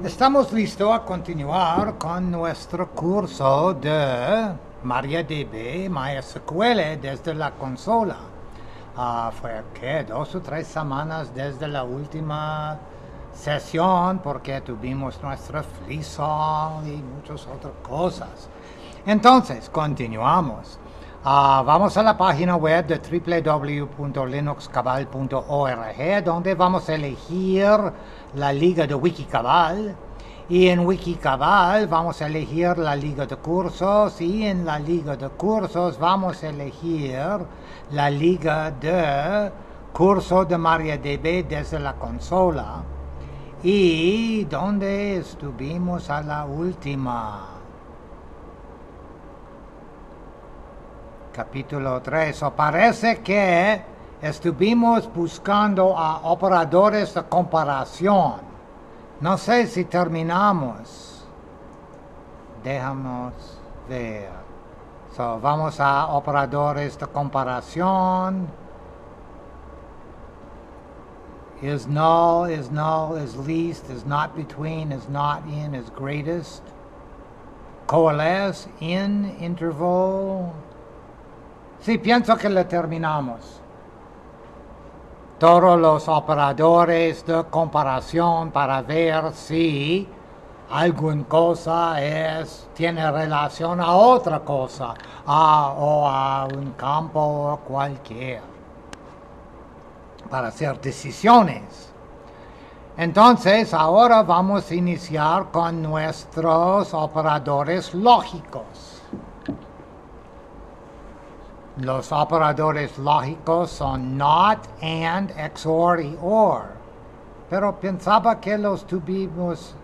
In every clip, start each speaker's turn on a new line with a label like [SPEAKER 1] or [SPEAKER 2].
[SPEAKER 1] Estamos listos a continuar con nuestro curso de MariaDB, MySQL desde la consola. Fue que 2 o 3 semanas desde la última sesión porque tuvimos nuestra FreeSol y muchas otras cosas. Entonces, continuamos. Vamos a la página web de www.linuxcabal.org donde vamos a elegir la liga de Wikicabal y en Wikicabal vamos a elegir la liga de cursos y en la liga de cursos vamos a elegir la liga de curso de MariaDB desde la consola y donde estuvimos a la última. Capítulo 3. Parece que estuvimos buscando a operadores de comparación. No sé si terminamos. Déjame ver. Vamos a operadores de comparación. Is null, is null, is least, is not between, is not in, is greatest. Coalesce, in, interval. Sí, pienso que lo terminamos. Todos los operadores de comparación para ver si alguna cosa tiene relación a otra cosa, o a un campo o cualquier, para hacer decisiones. Entonces, ahora vamos a iniciar con nuestros operadores lógicos. Los operadores lógicos son not, and, XOR y OR. Pero pensaba que los tuvimos.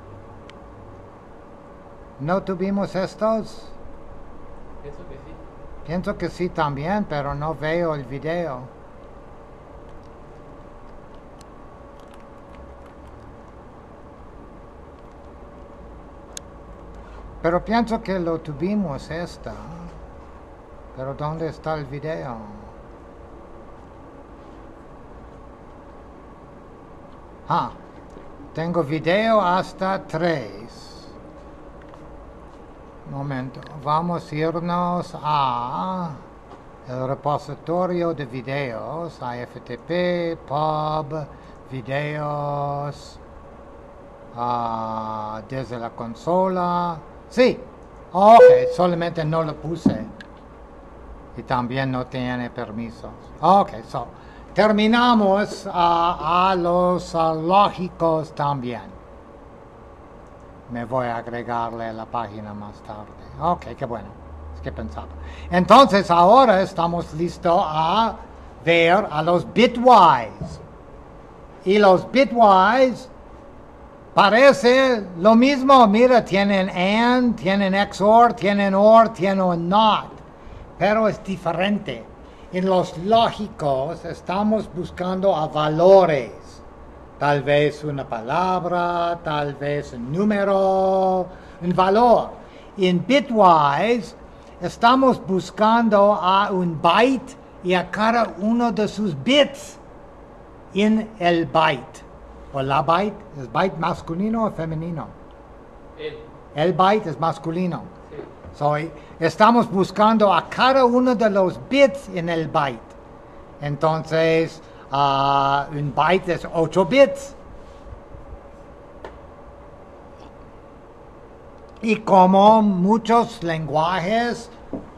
[SPEAKER 1] ¿No tuvimos estos?
[SPEAKER 2] Pienso que sí.
[SPEAKER 1] Pienso que sí también, pero no veo el video. Pero pienso que lo tuvimos esta. Pero ¿dónde está el video? Tengo video hasta 3. Momento, vamos a irnos a el repositorio de videos, a FTP, pub, videos, desde la consola. Sí, ok, solamente no lo puse. Y también no tiene permisos. Ok, terminamos a los lógicos también. Me voy a agregarle a la página más tarde. Ok, qué bueno. Es que pensaba. Entonces ahora estamos listos a ver a los bitwise. Y los bitwise parece lo mismo. Mira, tienen AND, tienen XOR, tienen OR, tienen NOT. Pero es diferente. En los lógicos estamos buscando a valores. Tal vez una palabra, tal vez un número, un valor. En bitwise estamos buscando a un byte y a cada uno de sus bits en el byte. O la byte, ¿es byte masculino o femenino? El byte es masculino. Sí. Estamos buscando a cada uno de los bits en el byte. Entonces, un byte es 8 bits. Y como muchos lenguajes,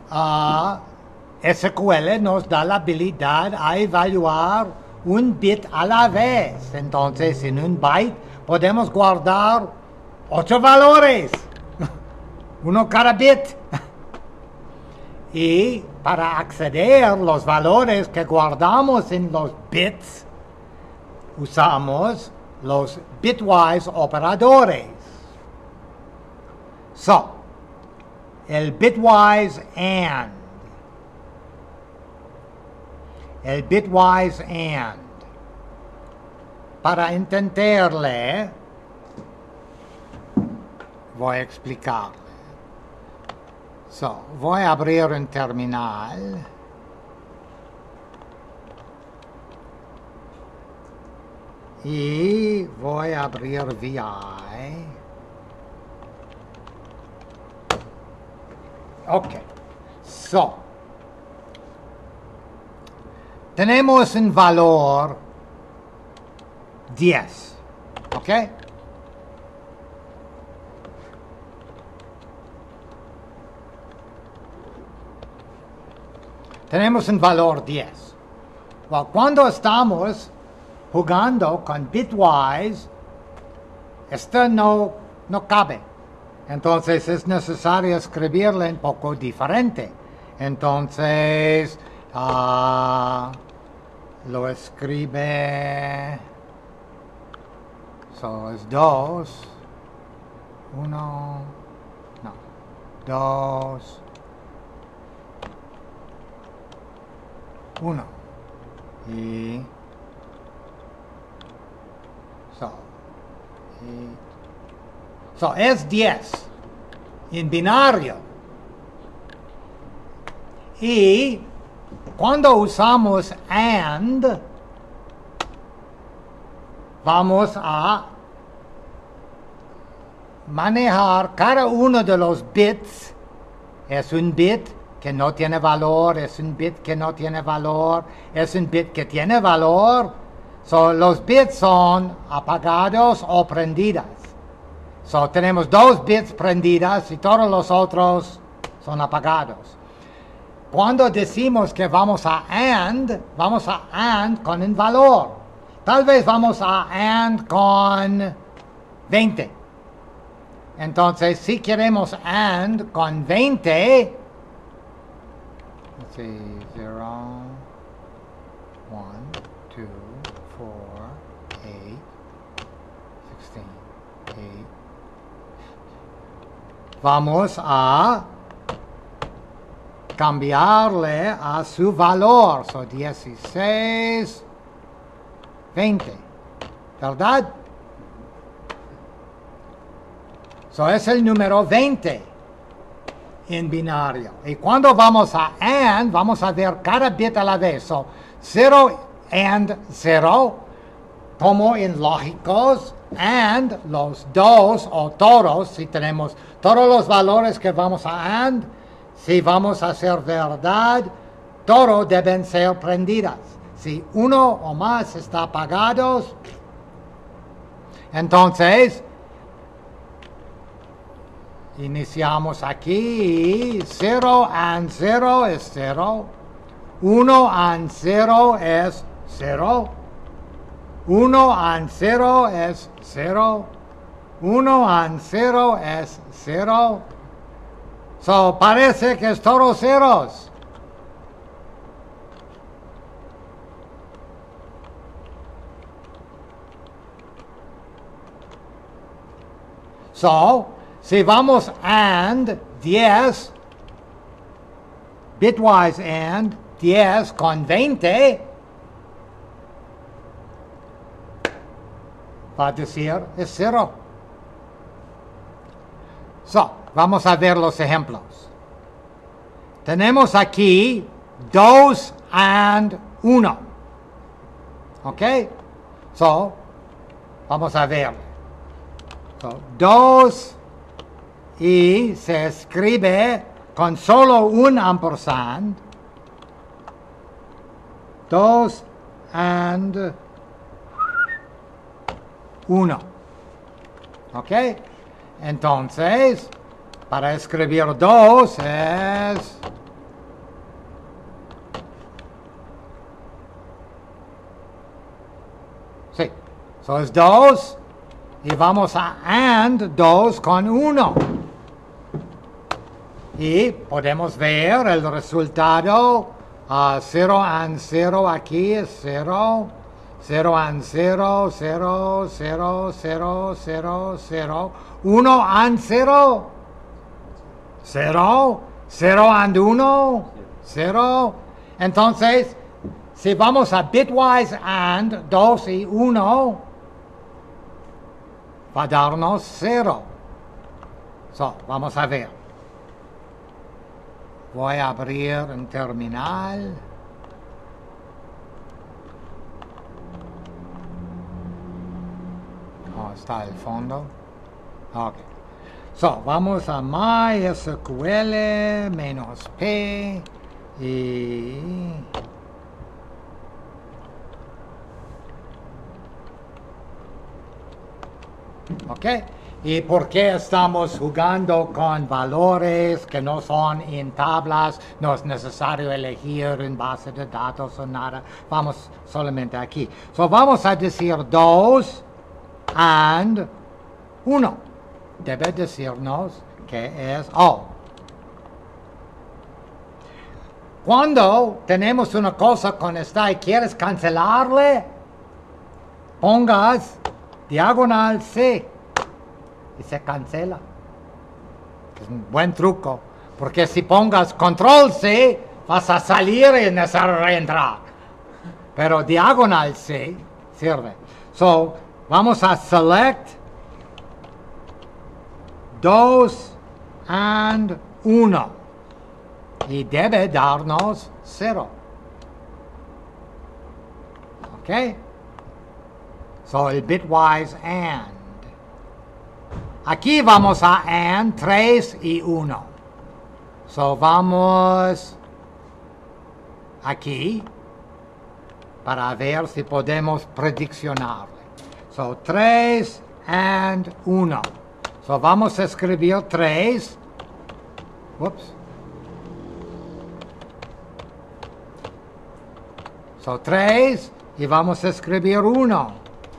[SPEAKER 1] SQL nos da la habilidad a evaluar un bit a la vez. Entonces, en un byte podemos guardar 8 valores. Uno cada bit. Y para acceder a los valores que guardamos en los bits, usamos los bitwise operadores. El bitwise AND. El bitwise AND. Para entenderle, voy a explicar. Voy a abrir un terminal. Y voy a abrir VI. Ok. So. Tenemos un valor 10. ¿Ok? Tenemos un valor 10. Well, cuando estamos jugando con bitwise, esto no cabe. Entonces es necesario escribirlo un poco diferente. Entonces lo escribe. So es 2, 1, no, 2, 1. Y so es 10 en binario. Y cuando usamos AND, vamos a manejar cada uno de los bits. Es un bit que no tiene valor, es un bit que no tiene valor, es un bit que tiene valor. So, los bits son apagados o prendidas. So, tenemos 2 bits prendidas y todos los otros son apagados. Cuando decimos que vamos a AND con un valor. Tal vez vamos a AND con 20. Entonces, si queremos AND con 20, let's see, 0, 1, 2, 4, 8, 16, 8. Vamos a cambiarle a su valor. So, 16, 20. ¿Verdad? So, es el número 20 en binario. Y cuando vamos a AND, vamos a ver cada bit a la vez. So, 0 and 0, como en lógicos, AND los dos o todos, si tenemos todos los valores que vamos a AND, si vamos a hacer verdad, todos deben ser prendidas. Si uno o más está apagados, entonces iniciamos aquí. 0 and 0 es 0. 1 and 0 es 0. 1 and 0 es 0. 1 and 0 es 0. So, parece que es todos ceros. So, si vamos AND 10, bitwise AND 10 con 20, va a decir es 0. So, vamos a ver los ejemplos. Tenemos aquí 2 and 1. ¿Ok? So, vamos a ver. So, 2 y se escribe con solo un ampersand. 2 and 1. ¿Ok? Entonces, para escribir 2 es... Sí, so es 2 y vamos a AND 2 con 1. Y podemos ver el resultado. 0 and 0 aquí es 0. 0 and 0, 0, 0, 0, 0, 0. 1 and 0. 0. 0 and 1. 0. Entonces, si vamos a bitwise AND 2 y 1, va a darnos 0. So, vamos a ver. Voy a abrir un terminal. No, está al fondo. Ok. So, vamos a MySQL menos P y... Ok. ¿Y por qué estamos jugando con valores que no son en tablas? No es necesario elegir en base de datos o nada. Vamos solamente aquí. So, vamos a decir 2 and 1. Debe decirnos que es O. Cuando tenemos una cosa con esta y quieres cancelarle, pongas diagonal C y se cancela. Es un buen truco, porque si pongas control C, vas a salir y reentrar. Pero diagonal C sirve. So, vamos a select 2 and 1 y debe darnos 0. Ok. So, el bitwise AND. Aquí vamos a AND 3 y 1. So, vamos aquí para ver si podemos prediccionarle. So, 3 and 1. So, vamos a escribir 3. Whoops. So, 3 y vamos a escribir 1.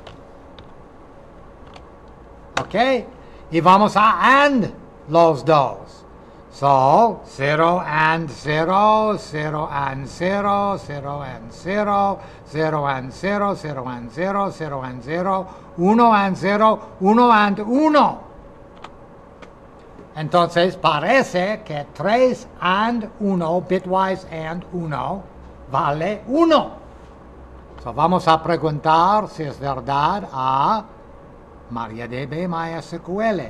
[SPEAKER 1] Ok. Y vamos a AND los dos. So, 0 and 0, 0 and 0, 0 and 0, 0 and 0, 0 and 0, 0 and 0, 1 and 0, 1 and 1. Entonces, parece que 3 and 1, bitwise and 1, vale 1. So, vamos a preguntar si es verdad a MariaDB MySQL.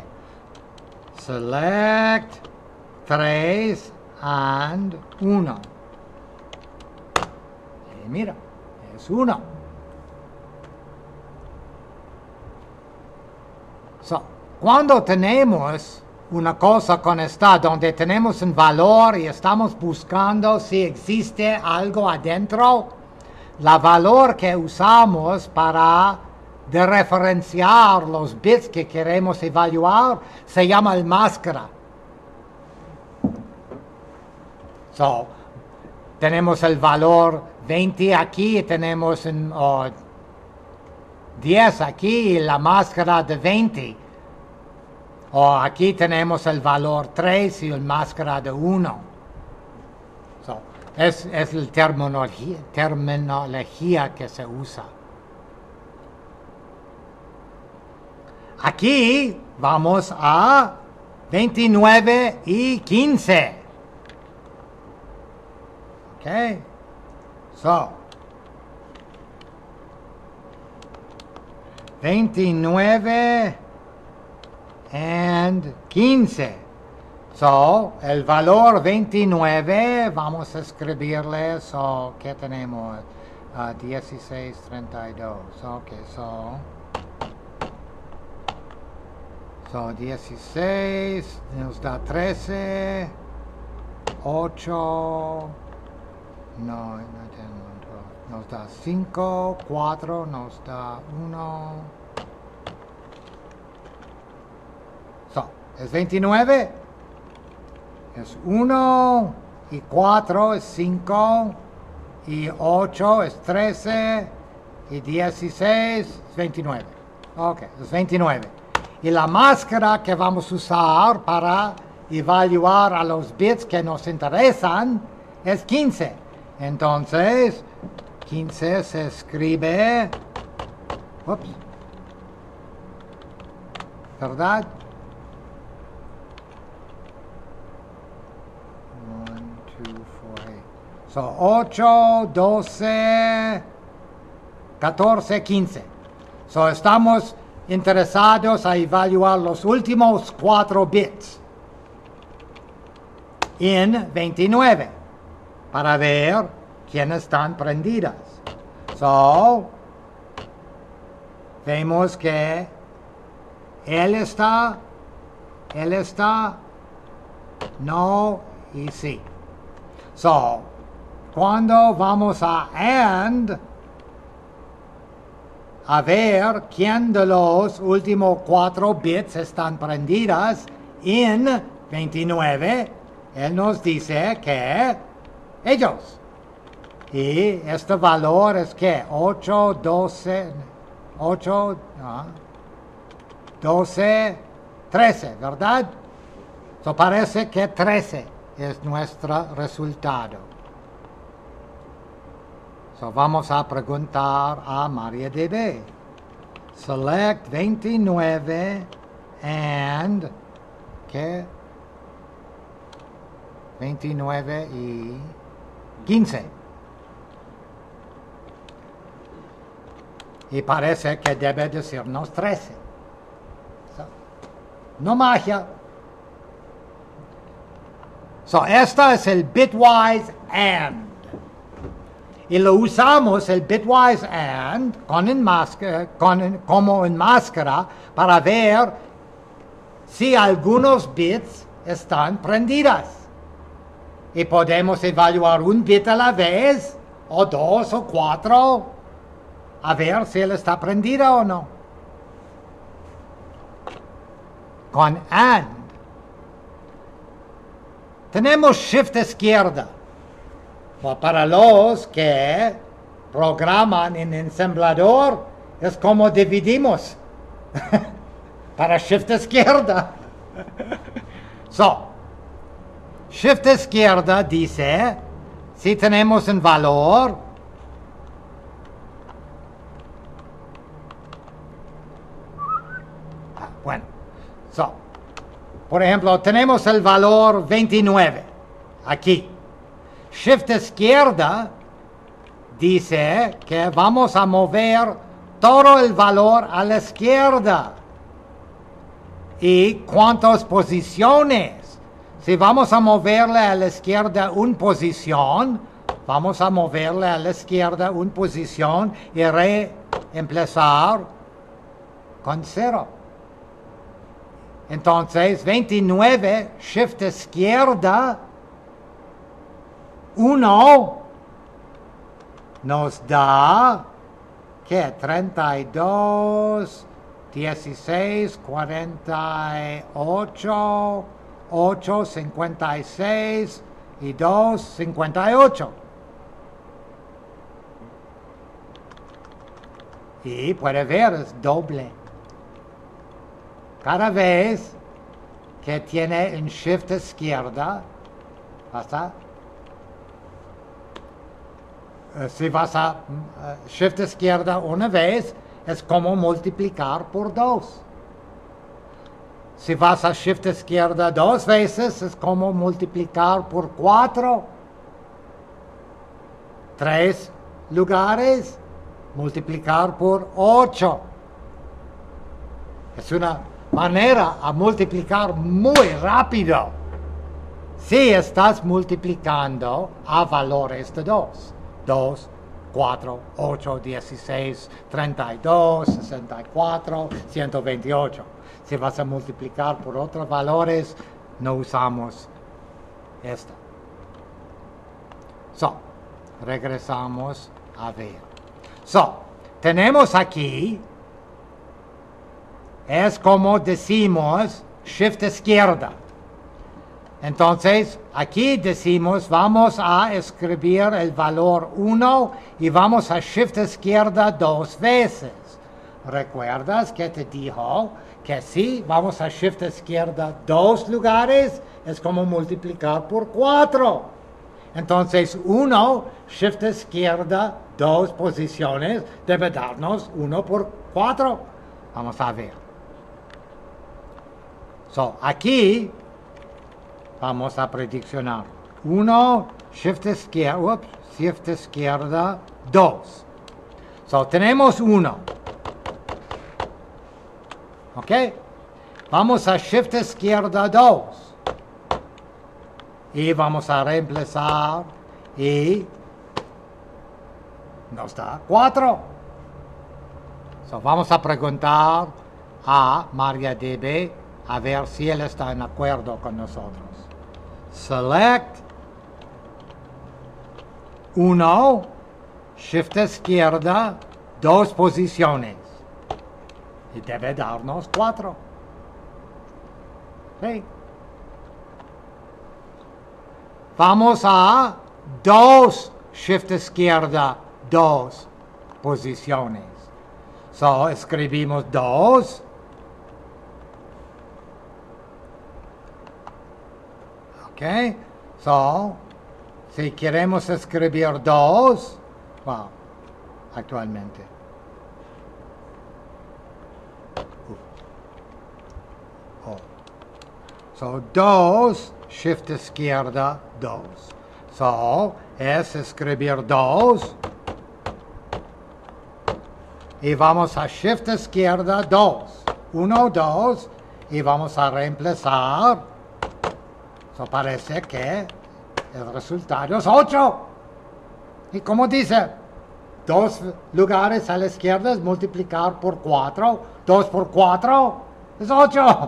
[SPEAKER 1] Select 3 and 1. Y mira, es 1. So, cuando tenemos una cosa con esta donde tenemos un valor y estamos buscando si existe algo adentro, la valor que usamos para de referenciar los bits que queremos evaluar se llama el máscara. So, tenemos el valor 20 aquí y tenemos 10 aquí y la máscara de 20. O aquí tenemos el valor 3 y el máscara de 1. So, es la terminología que se usa. Aquí vamos a 29 y 15. Ok. So, 29 and 15. So, el valor 29, vamos a escribirle, so, ¿qué tenemos? 1632. Ok, so 16 nos da 13, 8, no tenemos, nos da 5, 4, nos da 1. So, es 29, es 1, y 4 es 5, y 8 es 13, y 16 es 29. Ok, es 29. Y la máscara que vamos a usar para evaluar a los bits que nos interesan es 15. Entonces, 15 se escribe... Ups. ¿Verdad? 1, 2, 4, 8. So, 8, 12, 14, 15. So, estamos interesados a evaluar los últimos 4 bits en 29 para ver quiénes están prendidas. So, vemos que Él está, no y sí. So, cuando vamos a AND, a ver quién de los últimos 4 bits están prendidas en 29, él nos dice que ellos. Y este valor es que 8, 12, 13, ¿verdad? So parece que 13 es nuestro resultado. So vamos a preguntar a MariaDB. Select 29 and ¿qué? 29 y 15. Y parece que debe decirnos 13. So, no magia. So, esta es el bitwise AND. Y lo usamos el bitwise AND como en máscara para ver si algunos bits están prendidas. Y podemos evaluar un bit a la vez, o 2 o 4, a ver si él está prendido o no. Con AND tenemos shift izquierda. Para los que programan en ensamblador, es como dividimos. Para shift izquierda. So, shift izquierda dice, si tenemos un valor, bueno, so, por ejemplo, tenemos el valor 29, aquí. Shift izquierda dice que vamos a mover todo el valor a la izquierda. ¿Y cuántas posiciones? Si vamos a moverle a la izquierda una posición, vamos a moverle a la izquierda una posición y reemplazar con 0. Entonces, 29, shift izquierda, 1 nos da, ¿qué? 32, 16, 48, 8, 56 y 2, 58. Y puede ver, es doble. Cada vez que tiene en shift izquierda, ¿basta? Si vas a shift izquierda una vez, es como multiplicar por 2. Si vas a shift izquierda 2 veces, es como multiplicar por 4. 3 lugares, multiplicar por 8. Es una manera a multiplicar muy rápido. Si estás multiplicando a valores de 2. 2, 4, 8, 16, 32, 64, 128. Si vas a multiplicar por otros valores, no usamos esto. So, regresamos a ver. So, tenemos aquí, es como decimos, shift izquierda. Entonces, aquí decimos, vamos a escribir el valor 1 y vamos a shift izquierda 2 veces. ¿Recuerdas que te dijo que si vamos a shift izquierda 2 lugares, es como multiplicar por 4? Entonces, 1, shift izquierda 2 posiciones, debe darnos 1 por 4. Vamos a ver. So, aquí vamos a prediccionar. 1, shift izquierda, 2. So, tenemos 1. ¿Ok? Vamos a shift izquierda 2. Y vamos a reemplazar y nos da 4. So, vamos a preguntar a MariaDB a ver si él está en acuerdo con nosotros. Select 1, Shift izquierda, 2 posiciones. Y debe darnos 4. ¿Sí? Vamos a 2, Shift izquierda, 2 posiciones. So, escribimos 2. Ok. So, si queremos escribir 2, wow, actualmente. Oh. So, 2, Shift izquierda, 2. So, es escribir 2. Y vamos a Shift izquierda 2. 1, 2. Y vamos a reemplazar. So parece que el resultado es 8. Y como dice, 2 lugares a la izquierda es multiplicar por 4. 2 por 4 es 8.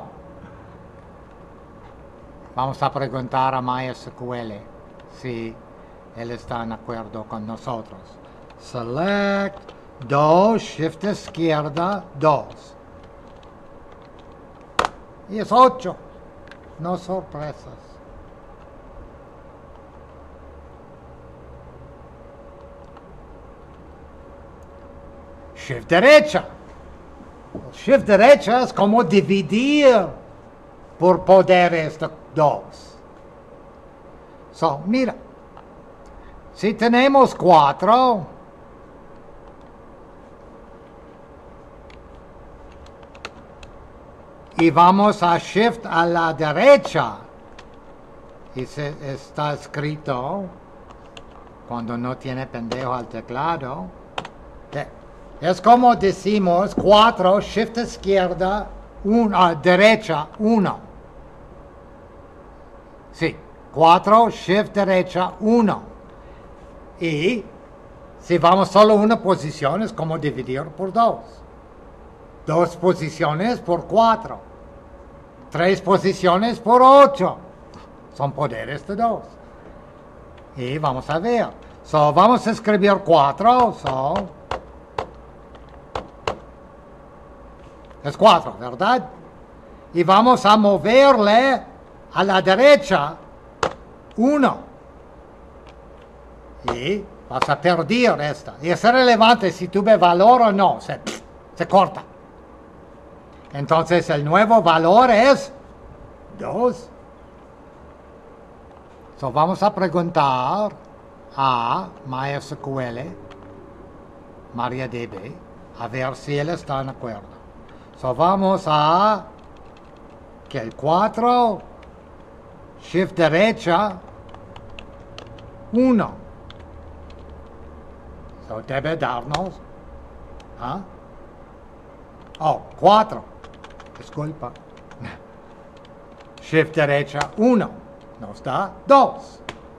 [SPEAKER 1] Vamos a preguntar a MySQL si él está en acuerdo con nosotros. Select 2, Shift izquierda, 2. Y es 8. No sorpresas. Shift derecha. Shift derecha es como dividir por poderes de 2. So, mira. Si tenemos 4, y vamos a Shift a la derecha, y está escrito, cuando no tiene pendejo al teclado, es como decimos 4, Shift izquierda, derecha, 1. Sí, 4, Shift derecha, 1. Y si vamos solo una posición, es como dividir por 2. 2 posiciones por 4. 3 posiciones por 8. Son poderes de 2. Y vamos a ver. So, vamos a escribir 4. So, es 4, ¿verdad? Y vamos a moverle a la derecha 1. Y vas a perder esta. Y es relevante si tuve valor o no. Se corta. Entonces el nuevo valor es 2. So vamos a preguntar a MySQL, MariaDB, a ver si él está en acuerdo. So vamos a que el 4, Shift derecha, 1. So debe darnos, oh, 4. Disculpa. Shift derecha, 1. Nos da 2.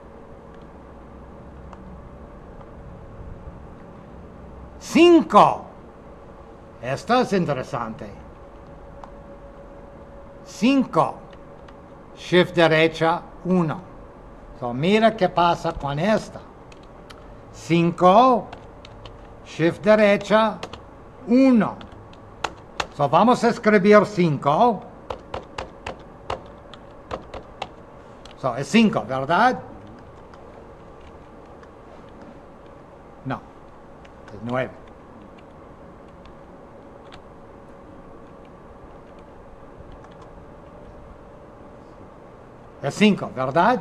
[SPEAKER 1] Cinco. Esto es interesante. 5. Shift derecha, 1. So, mira qué pasa con esta. 5. Shift derecha, 1. So, vamos a escribir 5. So, es 5, ¿verdad? No, es 9. Es 5, ¿verdad?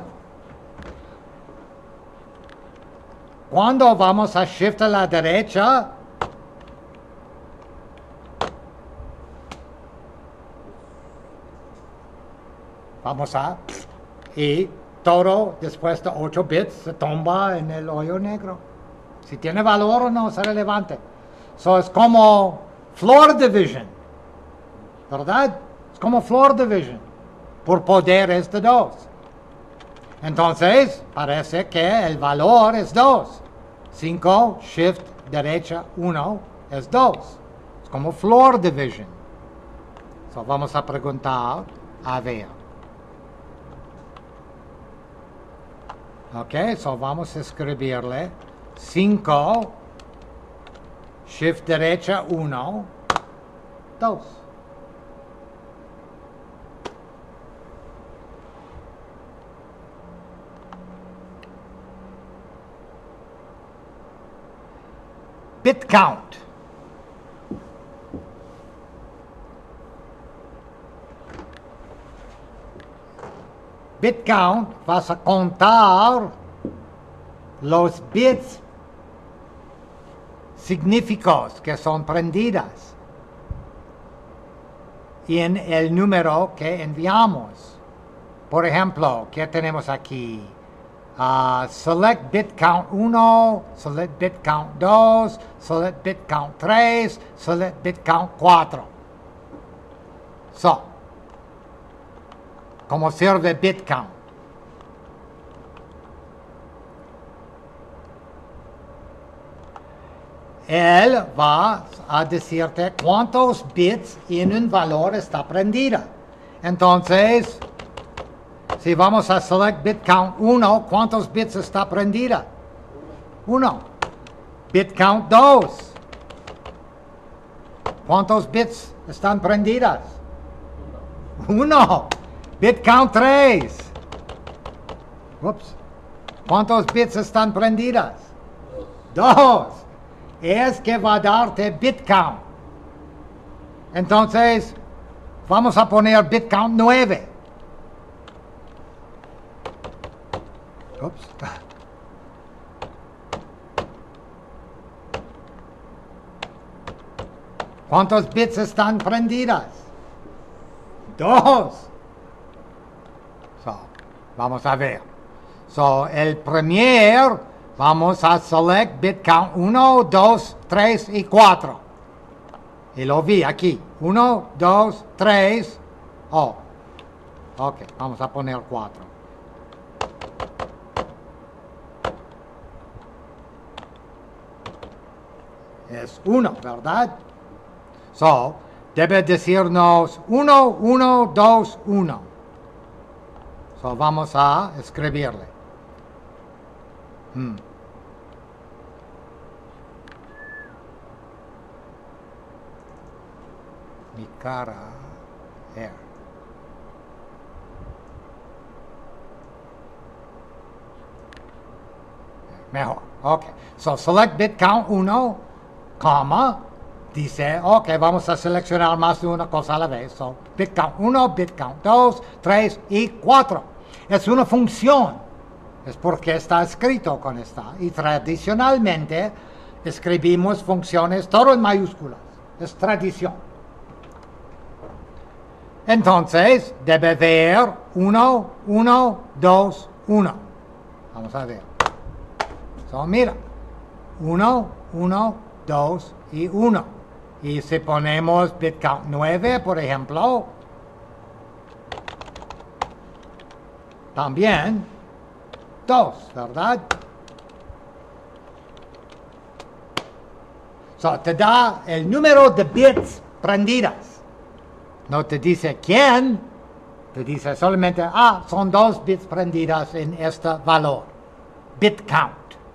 [SPEAKER 1] Cuando vamos a Shift a la derecha, vamos a, y todo después de 8 bits se tumba en el hoyo negro. Si tiene valor o no, es relevante. So, es como floor division, ¿verdad? Es como floor division, por poderes de 2. Entonces, parece que el valor es 2. 5, Shift derecha, 1, es 2. Es como floor division. So, vamos a preguntar, a ver. Ok, so vamos a escribirle 5, shift derecha 1, 2. Bit count. Bit count, vas a contar los bits significados que son prendidas en el número que enviamos. Por ejemplo, ¿qué tenemos aquí? Select bit count 1, select bit count 2, select bit count 3, select bit count 4. So, ¿cómo sirve bit count? Él va a decirte cuántos bits en un valor está prendida. Entonces, si vamos a select bit count 1, ¿cuántos bits está prendida? 1. Bit count 2. ¿Cuántos bits están prendidas? 1. Bit count 3. Ups. ¿Cuántos bits están prendidas? 2. Es que va a darte bit count. Entonces, vamos a poner bit count 9. Ups. ¿Cuántos bits están prendidas? 2. So, vamos a ver. So, el primer, vamos a select bit count 1, 2, 3 y 4. Y lo vi aquí. 1, 2, 3. Oh. Ok, vamos a poner 4. Es 1, ¿verdad? So, debe decirnos 1, 1, 2, 1. So, vamos a escribirle. Mi cara. Here. Mejor. Ok. So, select bit count 1, comma. Dice, ok, vamos a seleccionar más de una cosa a la vez. So, bit count 1, bit count 2, 3 y 4. Es una función. Es porque está escrito con esta. Y tradicionalmente escribimos funciones todo en mayúsculas. Es tradición. Entonces, debe ver 1, 1, 2, 1. Vamos a ver. So, mira. 1, 1, 2 y 1. Y si ponemos bit count 9, por ejemplo, también 2, ¿verdad? So, te da el número de bits prendidas. No te dice quién, te dice solamente, son 2 bits prendidas en este valor. Bit count.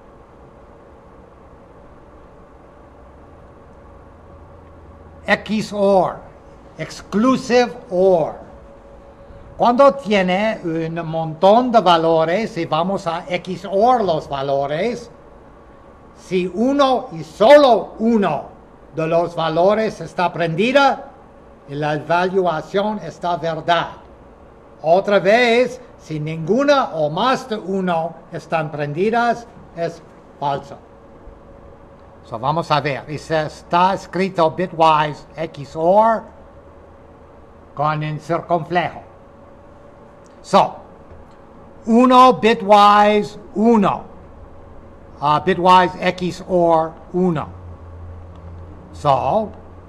[SPEAKER 1] XOR, exclusive OR. Cuando tiene un montón de valores y vamos a XOR los valores, si uno y solo uno de los valores está prendida, la evaluación está verdad. Otra vez, si ninguna o más de uno están prendidas, es falso. So, vamos a ver, y se está escrito bitwise XOR con un circunflejo. So, 1 bitwise 1, bitwise XOR 1. So,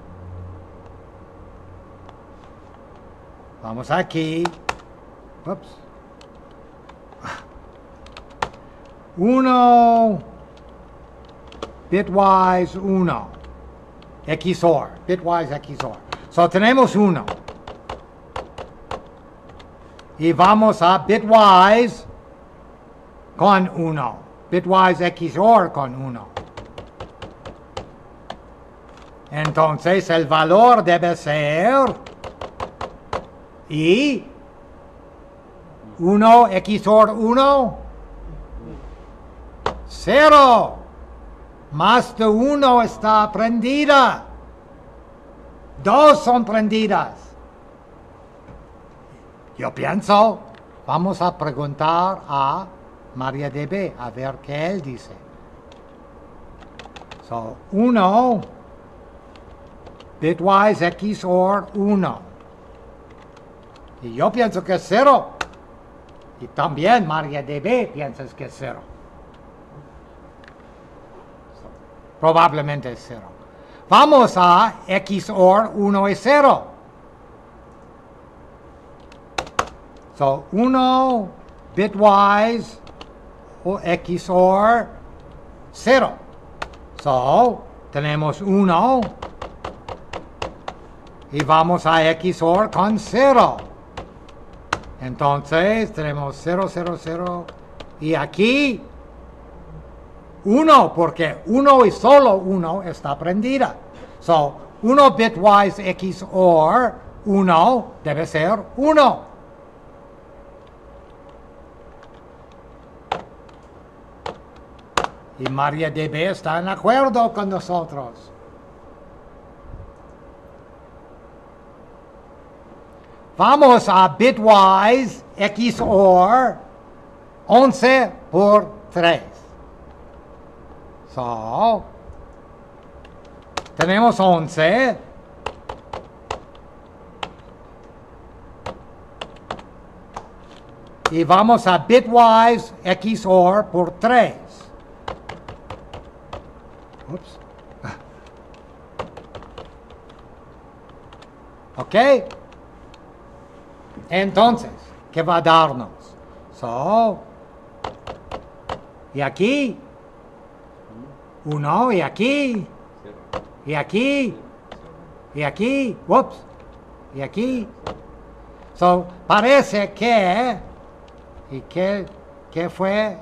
[SPEAKER 1] vamos aquí, ups, 1 bitwise 1, XOR, bitwise XOR. So, tenemos 1. Y vamos a bitwise con 1. Bitwise XOR con 1. Entonces el valor debe ser y 1 XOR 1, 0. Más de 1 está prendida. 2 son prendidas. Yo pienso, vamos a preguntar a MariaDB a ver qué él dice. So, 1, bitwise XOR 1. Y yo pienso que es 0. Y también MariaDB piensa que es 0. So, probablemente es 0. Vamos a XOR 1 y 0. So, 1 bitwise o XOR 0. So, tenemos 1 y vamos a XOR con 0. Entonces, tenemos 0, 0, 0 y aquí 1, porque 1 y solo 1 está prendida. So, 1 bitwise XOR 1 debe ser 1. Y MariaDB está en acuerdo con nosotros. Vamos a bitwise XOR 11 por 3. So, tenemos 11. Y vamos a bitwise XOR por 3. Ups. Ok. Entonces, ¿qué va a darnos? So, y aquí, 1, y aquí, y aquí, y aquí, ups, y aquí. So, parece que, ¿y qué fue?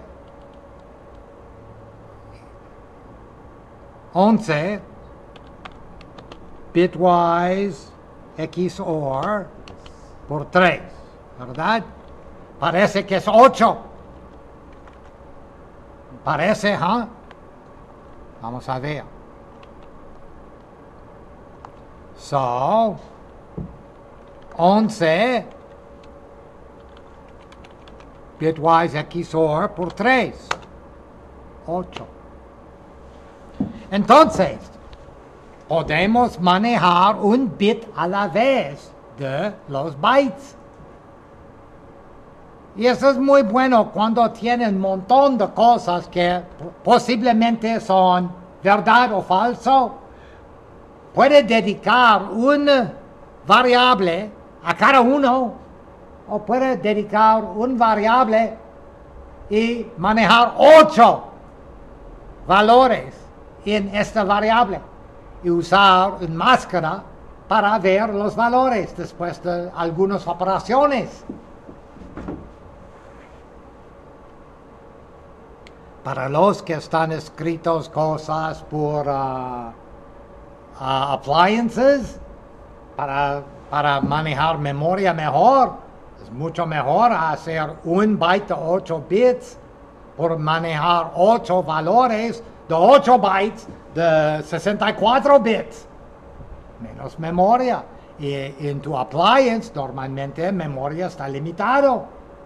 [SPEAKER 1] 11 bitwise XOR por 3, ¿verdad? Parece que es 8. Parece, ¿ah? Vamos a ver. So, 11 bitwise XOR por 3, 8. Entonces, podemos manejar un bit a la vez de los bytes. Y eso es muy bueno cuando tienen un montón de cosas que posiblemente son verdad o falso. Puede dedicar una variable a cada uno, o puede dedicar un variable y manejar 8 valores en esta variable y usar una máscara para ver los valores después de algunas operaciones. Para los que están escritos cosas por appliances, para manejar memoria mejor, es mucho mejor hacer un byte de 8 bits por manejar 8 valores de 8 bytes de 64 bits. Menos memoria. Y en tu appliance, normalmente, memoria está limitado.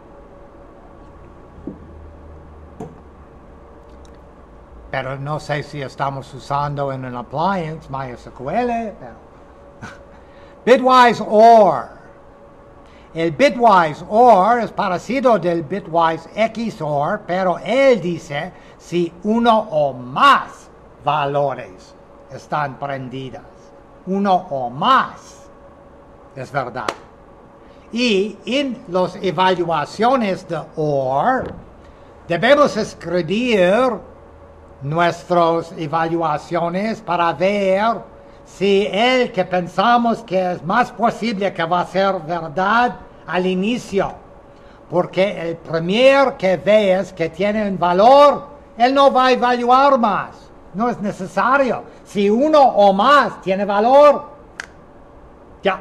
[SPEAKER 1] Pero no sé si estamos usando en un appliance MySQL. Bitwise OR. El bitwise OR es parecido del bitwise XOR, pero él dice si uno o más valores están prendidas. Uno o más. Es verdad. Y en las evaluaciones de OR, debemos escribir nuestras evaluaciones para ver si el que pensamos que es más posible que va a ser verdad al inicio porque el primer que veas que tiene un valor, él no va a evaluar más. No es necesario. Si uno o más tiene valor, ya.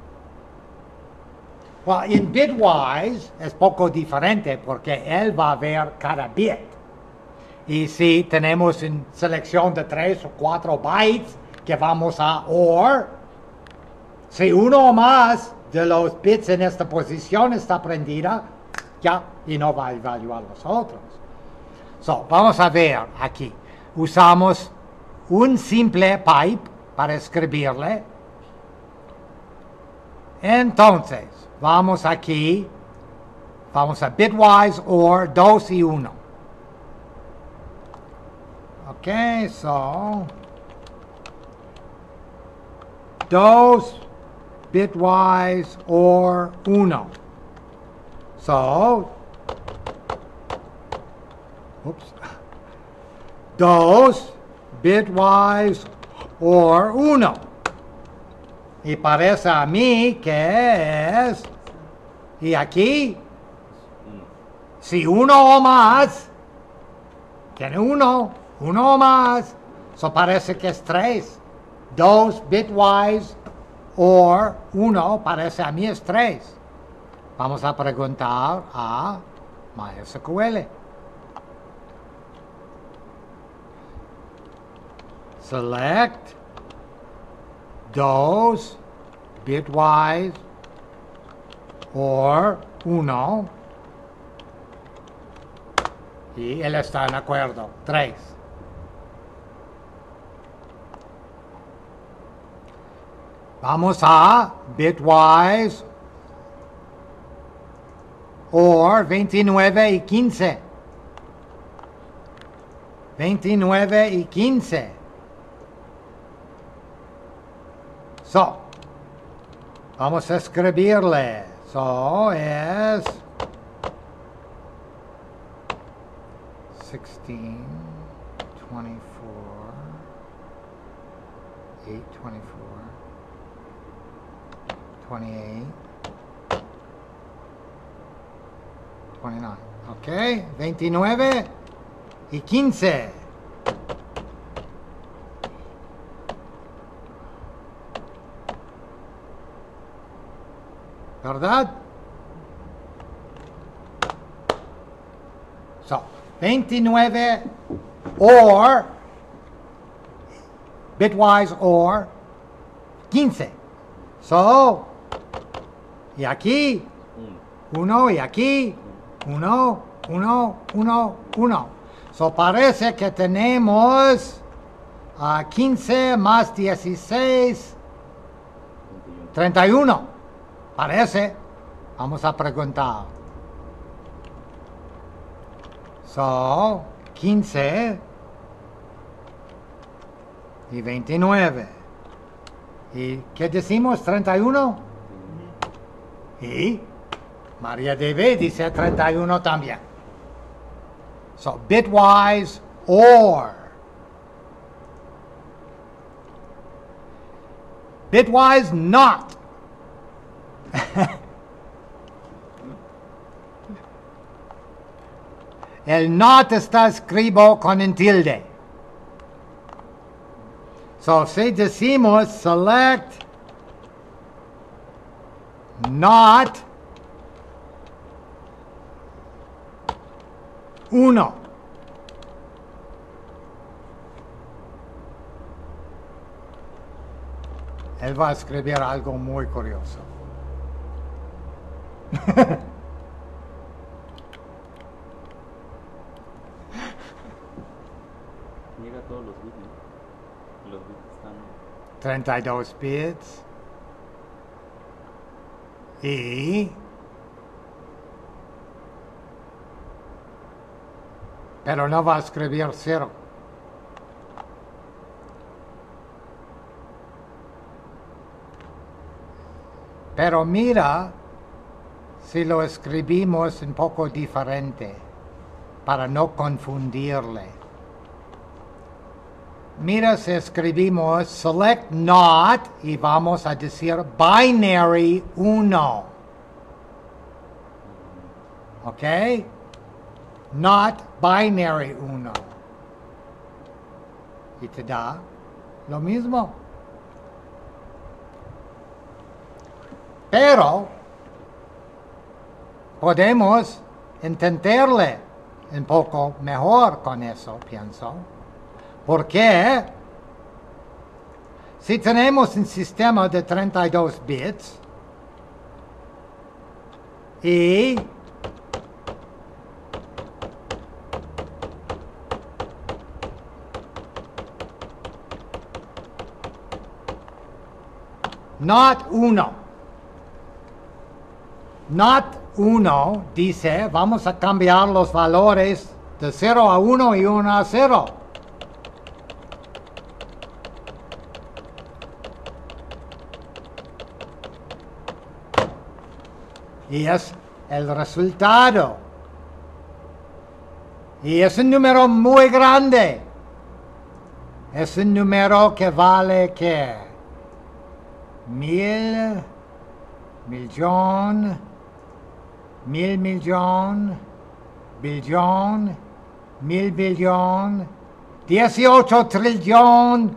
[SPEAKER 1] Well, en bitwise es poco diferente porque él va a ver cada bit. Y si tenemos una selección de 3 o 4 bytes que vamos a OR, si uno o más de los bits en esta posición está prendida, ya, y no va a evaluar los otros. So, vamos a ver aquí. Usamos un simple pipe para escribirle. Entonces, vamos aquí, vamos a bitwise OR 2 y 1. Ok, so 2 bitwise OR 1. So, oops. 2 bitwise OR 1. Y parece a mí que es, y aquí, si uno o más, tiene uno o más, eso parece que es 3. 2 bitwise OR 1 parece a mí es 3. Vamos a preguntar a MySQL. Select 2 bitwise OR 1 y él está en acuerdo, 3. Vamos a bitwise OR 29 y 15. 29 y 15. So, vamos a escribirle. So, es 16, 24, 8, 24, 28, 29. Ok, 29 y 15. ¿Verdad? So, 29 OR, bitwise OR 15. So, y aquí, 1 y aquí, 1, 1, 1, 1. So, parece que tenemos 15 más 16, 31. Parece. Vamos a preguntar. So, 15 y 29. ¿Y qué decimos? 31. Y María DB dice 31 también. So, bitwise OR. Bitwise not. El not está escrito con un tilde. So, si decimos select not 1. Él va a escribir algo muy curioso.
[SPEAKER 2] Llega a todos los bits, ¿no? Los bits están...
[SPEAKER 1] 32 bits. Y... pero no va a escribir 0. Pero mira, si lo escribimos un poco diferente, para no confundirle. Mira si escribimos select not y vamos a decir binary 1. ¿Ok? Not binary 1. Y te da lo mismo. Pero podemos entenderle un poco mejor con eso, pienso. Porque si tenemos un sistema de 32 bits y not 1 dice, vamos a cambiar los valores de 0 a 1 y 1 a 0. Y es el resultado. Y es un número muy grande. Es un número que vale, ¿qué? 1000, millón, 1000 millón, billón, 1000 billón, 18 trillón,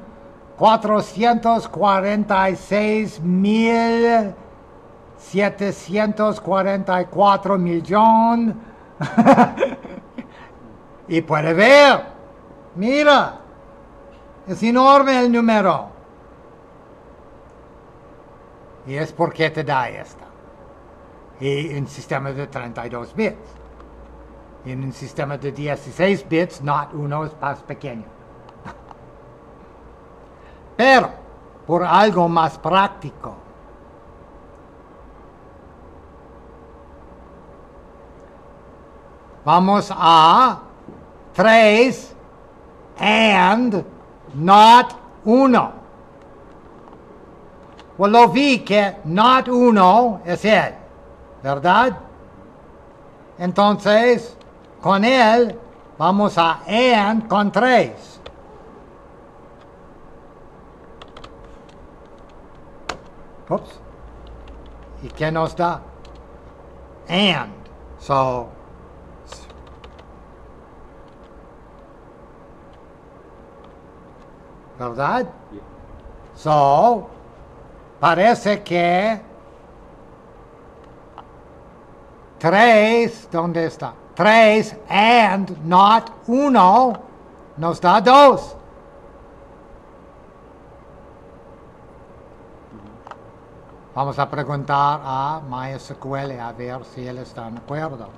[SPEAKER 1] 446.744 millón. Y puede ver, mira, es enorme el número. Y es porque te da esta. Y en sistema de 32 bits. Y en un sistema de 16 bits, not 1 es más pequeño. Pero, por algo más práctico, vamos a 3 and not 1. Pues lo vi que not 1 es él, ¿verdad? Entonces, con él vamos a and con 3. Ups. ¿Y qué nos da? And. So, ¿verdad?
[SPEAKER 2] Yeah.
[SPEAKER 1] So, parece que 3, ¿dónde está? 3 and not 1 nos da 2. Vamos a preguntar a MySQL a ver si él está de acuerdo.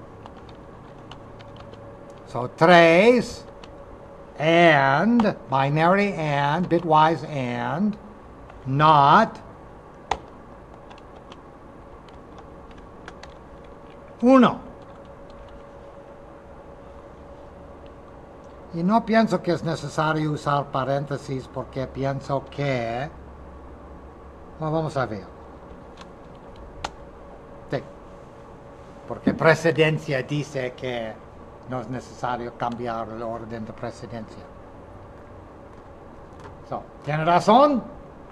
[SPEAKER 1] So 3 and, binary and, bitwise and, not 1. Y no pienso que es necesario usar paréntesis porque pienso que... Bueno, vamos a ver. Sí. Porque precedencia dice que no es necesario cambiar el orden de precedencia. So, ¿tiene razón?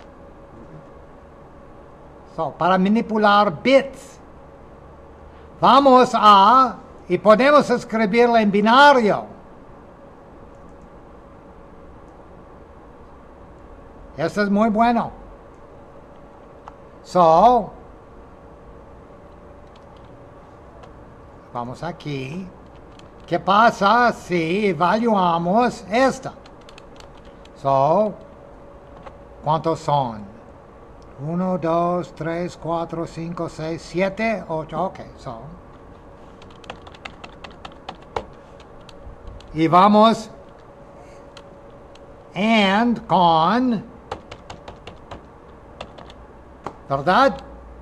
[SPEAKER 1] So, para manipular bits, vamos a... y podemos escribirlo en binario. Eso es muy bueno. So, vamos aquí. ¿Qué pasa si evaluamos esta? So, ¿cuántos son? 1, 2, 3, 4, 5, 6, 7, 8. Ok, so. Y vamos and con, ¿verdad?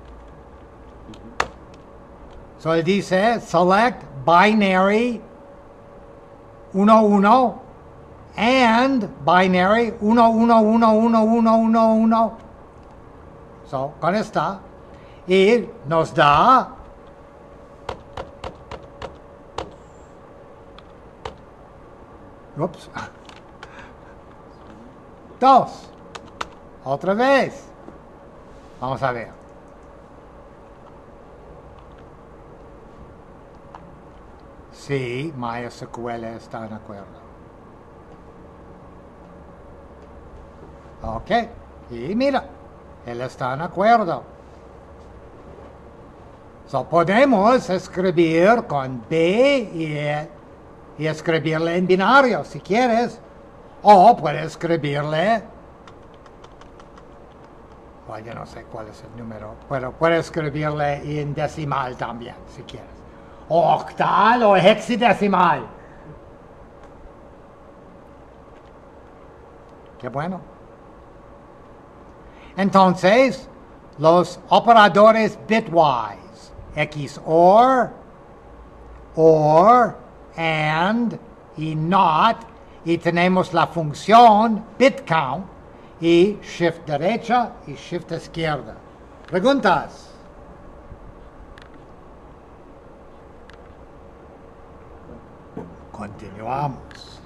[SPEAKER 1] So él dice select binary 1, 1 and binary 1, 1, 1, 1, 1, 1, 1. So, con esta. Y nos da ups, 2. Otra vez. Vamos a ver. Sí, MySQL está de acuerdo. Ok, y mira, él está de acuerdo. So, podemos escribir con B y escribirle en binario si quieres. O puedes escribirle, bueno, yo no sé cuál es el número, pero puedes escribirle en decimal también si quieres. O octal o hexadecimal. Qué bueno. Entonces, los operadores bitwise. XOR, OR, AND y NOT, y tenemos la función bitCount y Shift derecha y Shift izquierda. ¿Preguntas? Continuamos.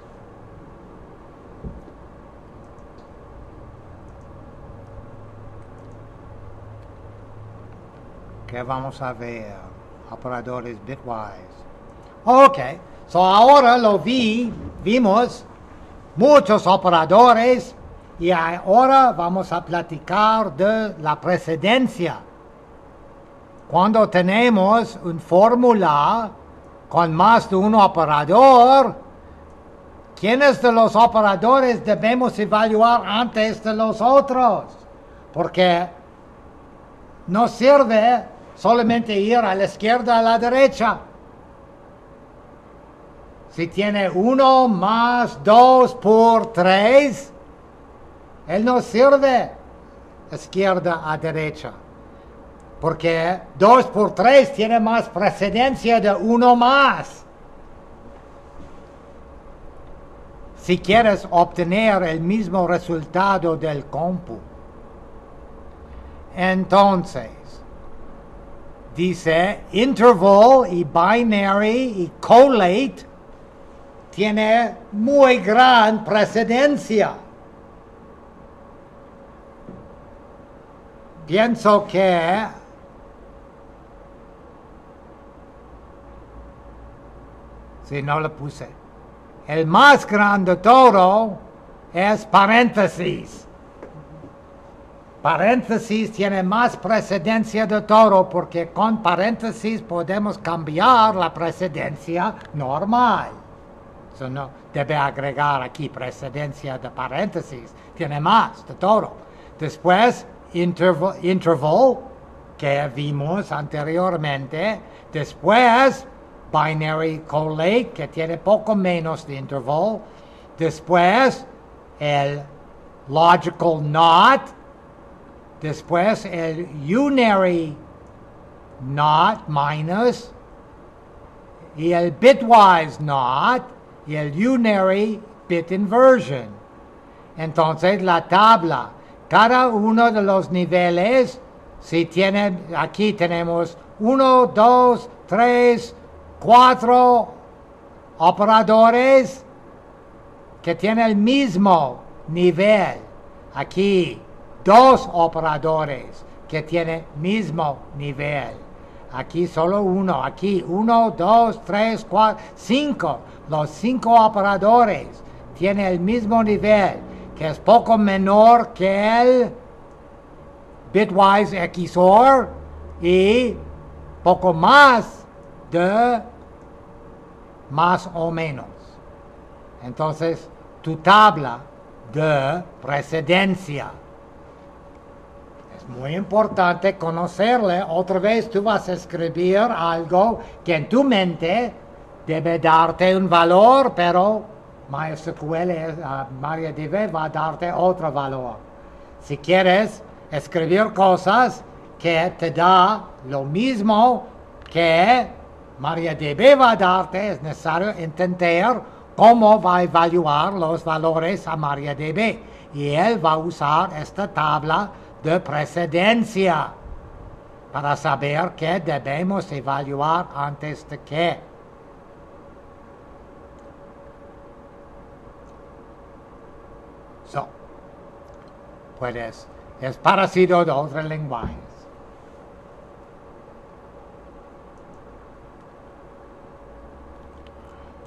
[SPEAKER 1] ¿Qué vamos a ver? Operadores bitwise. Ok, so ahora vimos muchos operadores y ahora vamos a platicar de la precedencia. Cuando tenemos una fórmula con más de un operador, ¿quiénes de los operadores debemos evaluar antes de los otros? Porque no sirve solamente ir a la izquierda o a la derecha. Si tiene 1 más 2 por 3, él no sirve izquierda a derecha. Porque 2 por 3 tiene más precedencia de 1 más. Si quieres obtener el mismo resultado del compu. Entonces, dice interval y binary y collate tiene muy gran precedencia. Pienso que si no lo puse, el más grande de todo es paréntesis. Paréntesis tiene más precedencia de todo porque con paréntesis podemos cambiar la precedencia normal. So no debe agregar aquí precedencia de paréntesis. Tiene más de todo. Después, interval, que vimos anteriormente. Después, binary collate, que tiene poco menos de interval. Después, el logical not. Después el unary not minus y el bitwise not y el unary bit inversion. Entonces la tabla, cada uno de los niveles, si tienen, aquí tenemos 1, 2, 3, 4 operadores que tienen el mismo nivel. Aquí 2 operadores que tienen mismo nivel. Aquí solo uno. Aquí 1, 2, 3, 4, 5. Los 5 operadores tienen el mismo nivel, que es poco menor que el bitwise XOR y poco más de más o menos. Entonces, tu tabla de precedencia. Muy importante conocerle. Otra vez tú vas a escribir algo que en tu mente debe darte un valor, pero MySQL, MariaDB va a darte otro valor. Si quieres escribir cosas que te da lo mismo que MariaDB va a darte, es necesario entender cómo va a evaluar los valores a MariaDB. Y él va a usar esta tabla de precedencia para saber qué debemos evaluar antes de qué. So, pues es parecido de otros lenguajes.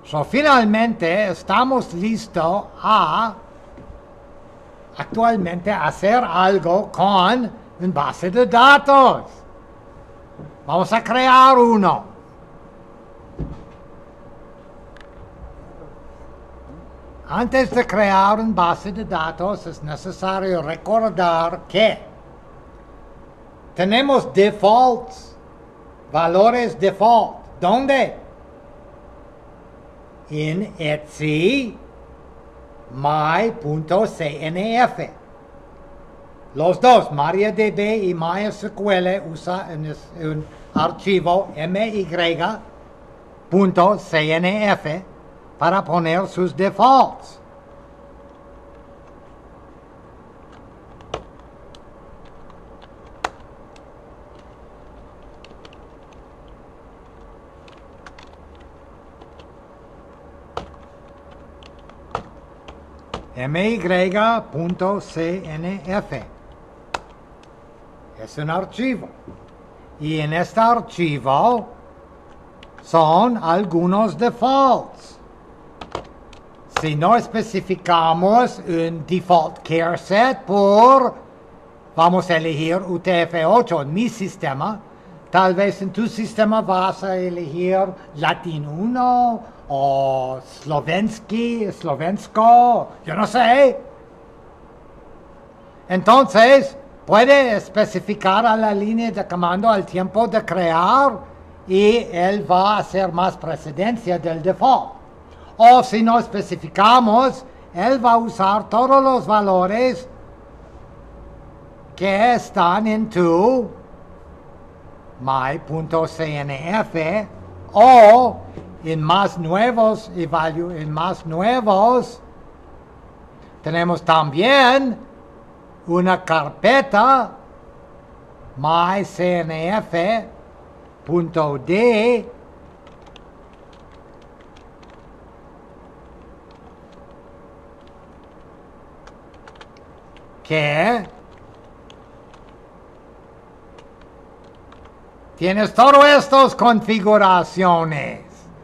[SPEAKER 1] So, finalmente estamos listos a actualmente hacer algo con una base de datos. Vamos a crear uno. Antes de crear una base de datos es necesario recordar que tenemos defaults, valores default. ¿Dónde? En Etsy my.cnf. Los dos, MariaDB y MySQL, usan un archivo my.cnf para poner sus defaults. my.cnf es un archivo y en este archivo son algunos defaults. Si no especificamos un default care set vamos a elegir UTF-8 en mi sistema, tal vez en tu sistema vas a elegir Latin 1 o Slovensko, yo no sé. Entonces, puede especificar a la línea de comando al tiempo de crear y él va a hacer más precedencia del default. O si no especificamos, él va a usar todos los valores que están en tu my.cnf o en más nuevos tenemos también una carpeta mycnf.d que tienes todas estas configuraciones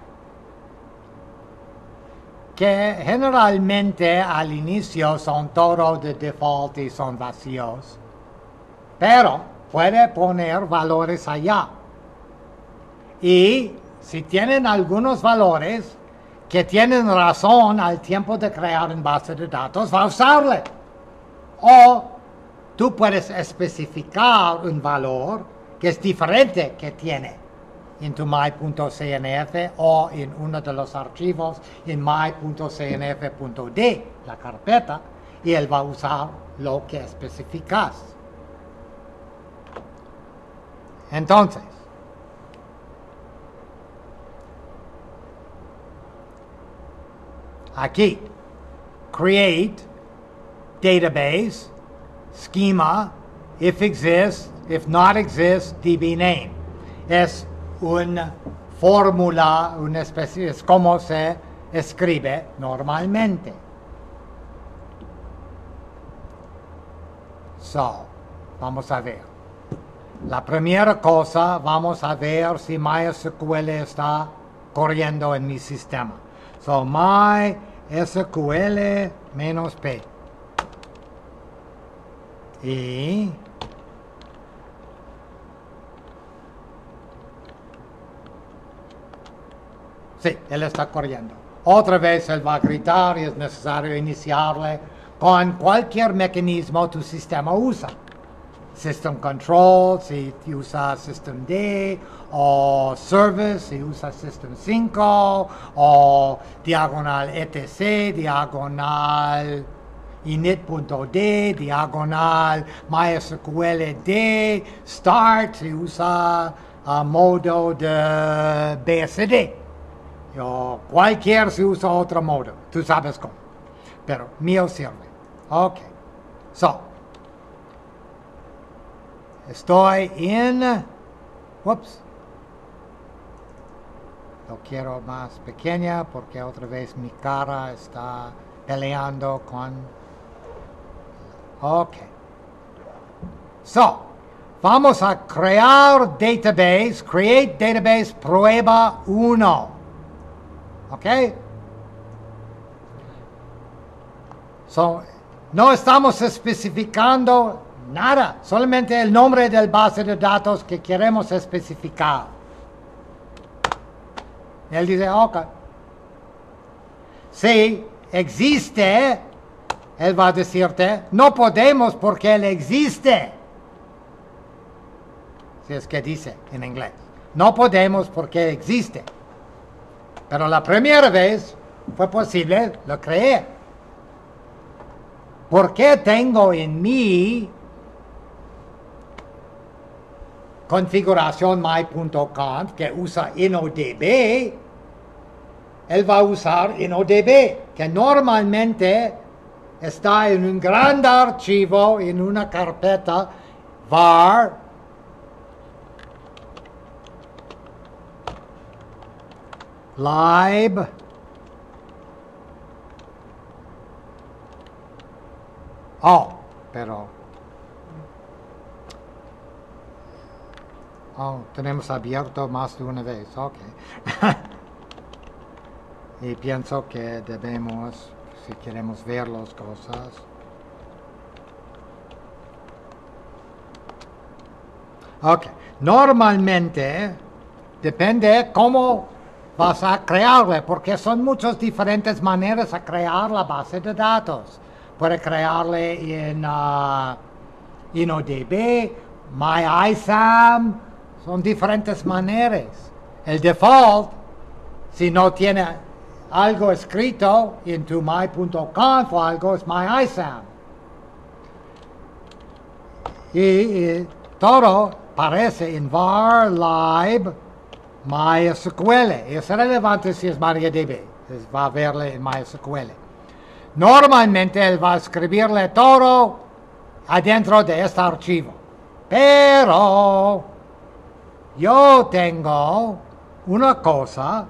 [SPEAKER 1] que generalmente al inicio son todos de default y son vacíos, pero puede poner valores allá. Y si tienen algunos valores que tienen razón al tiempo de crear una base de datos, va a usarle. O tú puedes especificar un valor que es diferente que tiene en tu my.cnf o en uno de los archivos en my.cnf.d, la carpeta, y él va a usar lo que especificas. Entonces, aquí, create database, schema, if exists, if not exists, DB name. Es una fórmula, una especie, es como se escribe normalmente. So, vamos a ver. La primera cosa, vamos a ver si MySQL está corriendo en mi sistema. So, MySQL -P. Y sí, él está corriendo. Otra vez él va a gritar y es necesario iniciarle con cualquier mecanismo tu sistema usa. System Control, si usa System D, o Service, si usa System 5, o diagonal etc, diagonal init.d, diagonal MySQL-D, start, si usa modo de BSD. O cualquier si usa otro modo, tú sabes cómo. Pero mío sirve. Ok. So, estoy en... Whoops. Lo quiero más pequeña porque otra vez mi cara está peleando con... Ok. So, vamos a crear database, create database prueba 1. ¿Ok? So, no estamos especificando nada, solamente el nombre del base de datos que queremos especificar. Él dice, ok. Si existe, él va a decirte, no podemos porque él existe. Si es que dice en inglés. No podemos porque existe. Pero la primera vez fue posible, lo creé. ¿Por qué tengo en mi configuración my.conf que usa InnoDB? Él va a usar InnoDB, que normalmente está en un gran archivo, en una carpeta var lib tenemos abierto más de una vez, ok. Y pienso que debemos, si queremos ver las cosas. Ok, normalmente depende cómo vas a crearle, porque son muchas diferentes maneras de crear la base de datos. Puede crearle en InnoDB, MyISAM, son diferentes maneras. El default, si no tiene algo escrito en tu my.conf o algo, es MyISAM. Y todo aparece en var lib MySQL. Es relevante si es MariaDB. Va a verle en MySQL. Normalmente él va a escribirle todo adentro de este archivo. Pero yo tengo una cosa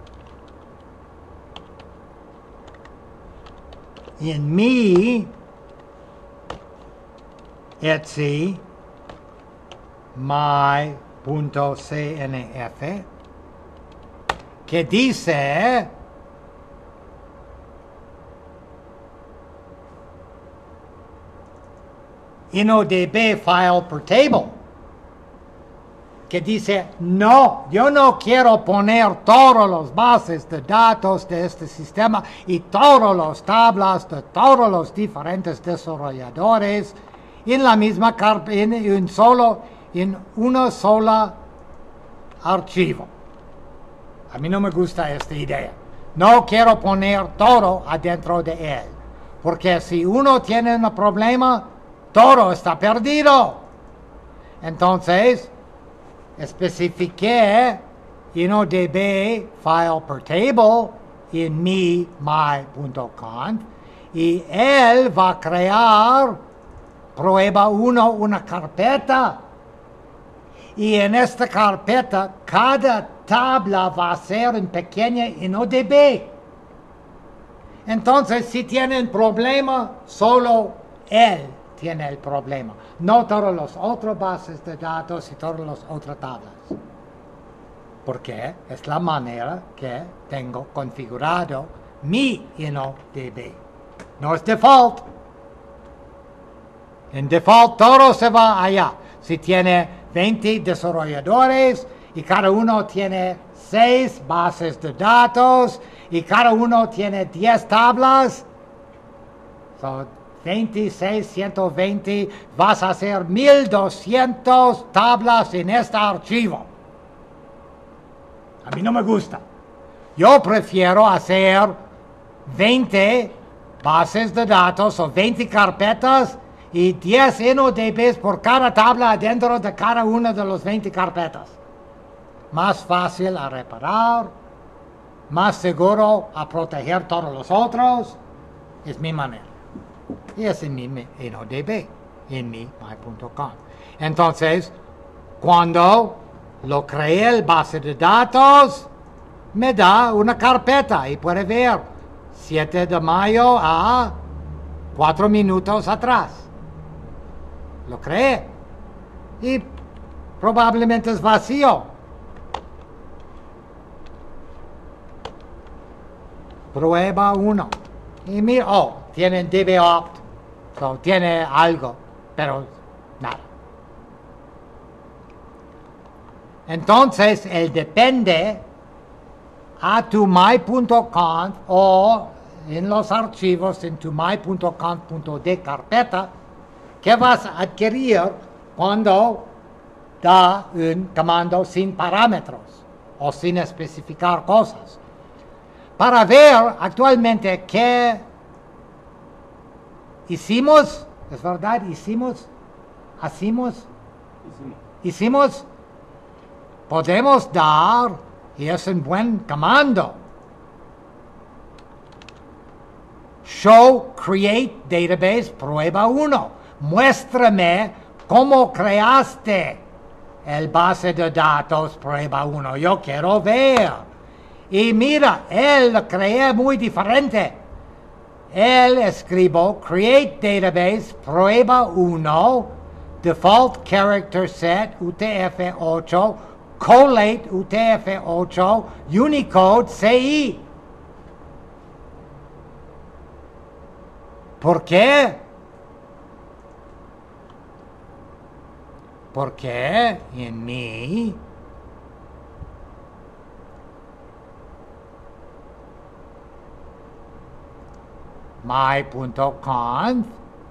[SPEAKER 1] en mi Etsy my.cnf que dice InnoDB file per table, que dice, no, yo no quiero poner todas las bases de datos de este sistema y todas las tablas de todos los diferentes desarrolladores en la misma carpeta, en una sola archivo. A mí no me gusta esta idea. No quiero poner todo adentro de él, porque si uno tiene un problema, todo está perdido. Entonces, especifiqué InnoDB file per table en mi my.conf y él va a crear prueba 1 una carpeta. Y en esta carpeta, cada tabla va a ser en pequeña InnoDB. Entonces, si tienen problema, solo él tiene el problema, no todas las otras bases de datos y todas las otras tablas. Porque es la manera que tengo configurado mi InnoDB. No es default. En default todo se va allá. Si tiene 20 desarrolladores y cada uno tiene 6 bases de datos y cada uno tiene 10 tablas, so 26, 120, vas a hacer 1200 tablas en este archivo. A mí no me gusta. Yo prefiero hacer 20 bases de datos o 20 carpetas y 10 InnoDBs por cada tabla dentro de cada una de las 20 carpetas. Más fácil a reparar, más seguro a proteger todos los otros. Es mi manera. Y es en mi InnoDB, en mi my.conf. Entonces, cuando lo creé el base de datos, me da una carpeta y puede ver 7 de mayo a 4 minutos atrás. Lo creé y probablemente es vacío. prueba 1. Y mira, oh, tienen dbopt, so tiene algo, pero nada. Entonces, el depende a tu my.conf o en los archivos en tu my.conf.de carpeta que vas a adquirir cuando da un comando sin parámetros o sin especificar cosas. Para ver actualmente qué hicimos, ¿es verdad? Hicimos, podemos dar, y es un buen comando, show create database prueba 1. Muéstrame cómo creaste el base de datos prueba 1. Yo quiero ver. Y mira, él lo creé muy diferente. Él escribió create database prueba 1, default character set UTF-8, collate UTF-8, Unicode CI. ¿Por qué? Porque en mi my.conf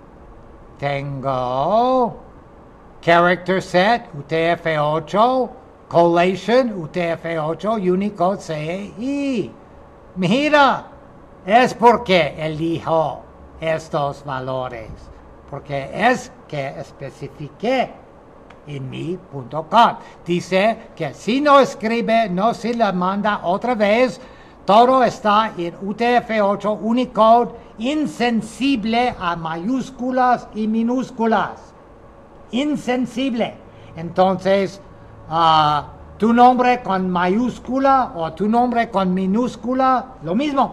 [SPEAKER 1] tengo character set UTF-8, collation UTF-8, Unicode CI. Mira, es porque elijo estos valores, porque es que especifiqué en mi.conf. Dice que si no escribe, no se le manda otra vez, todo está en UTF-8 Unicode, insensible a mayúsculas y minúsculas. Insensible. Entonces, tu nombre con mayúscula o tu nombre con minúscula, lo mismo.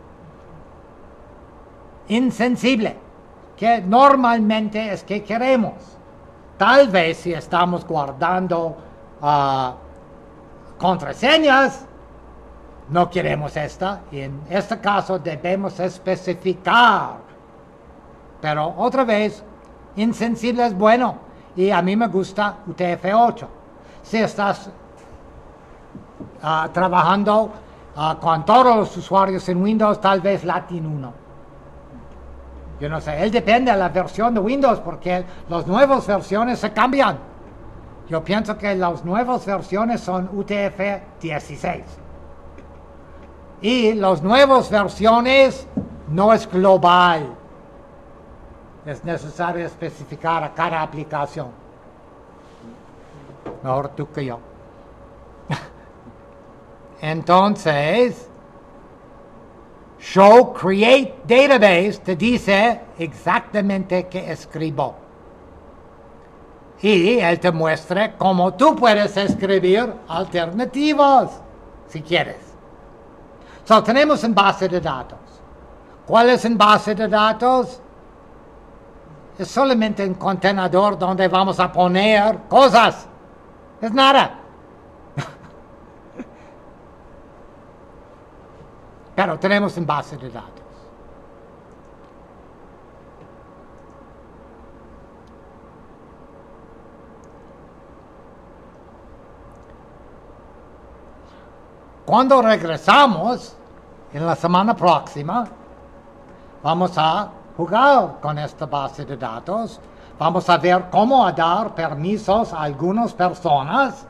[SPEAKER 1] Insensible. Que normalmente es que queremos. Tal vez si estamos guardando contraseñas, no queremos esta. Y en este caso debemos especificar. Pero otra vez, insensible es bueno. Y a mí me gusta UTF-8. Si estás trabajando con todos los usuarios en Windows, tal vez Latin 1. Yo no sé, él depende de la versión de Windows porque las nuevas versiones se cambian. Yo pienso que las nuevas versiones son UTF-16. Y las nuevas versiones no es global. Es necesario especificar a cada aplicación. Mejor tú que yo. Entonces, show create database te dice exactamente qué escribo. Y él te muestra cómo tú puedes escribir alternativas, si quieres. So, tenemos un base de datos. ¿Cuál es un base de datos? Es solamente un contenedor donde vamos a poner cosas. Es nada. Pero tenemos un base de datos. Cuando regresamos, en la semana próxima, vamos a jugar con esta base de datos. Vamos a ver cómo dar permisos a algunas personas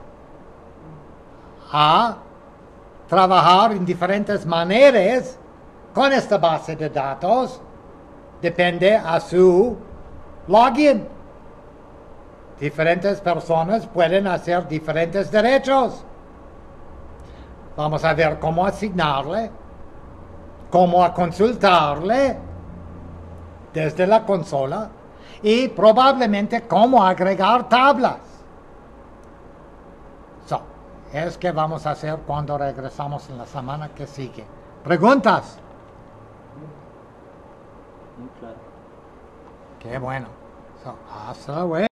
[SPEAKER 1] a trabajar en diferentes maneras con esta base de datos. Depende a su login. Diferentes personas pueden hacer diferentes derechos. Vamos a ver cómo asignarle, cómo consultarle desde la consola y probablemente cómo agregar tablas. Es que vamos a hacer cuando regresamos en la semana que sigue. ¿Preguntas?
[SPEAKER 2] Muy claro.
[SPEAKER 1] Qué bueno. Hasta luego.